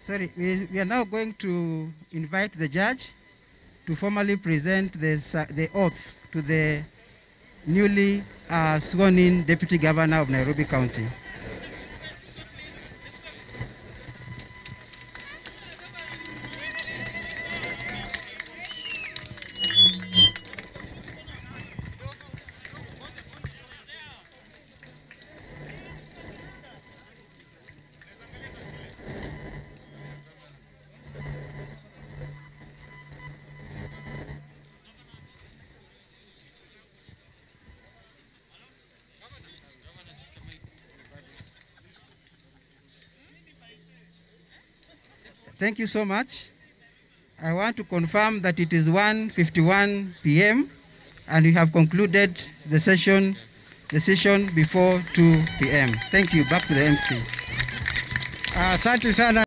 Sorry, we are now going to invite the judge to formally present the oath to the newly sworn-in Deputy Governor of Nairobi County. Thank you so much. I want to confirm that it is 1:51 p.m. and we have concluded the session before 2 p.m. Thank you. Back to the MC. Asante sana.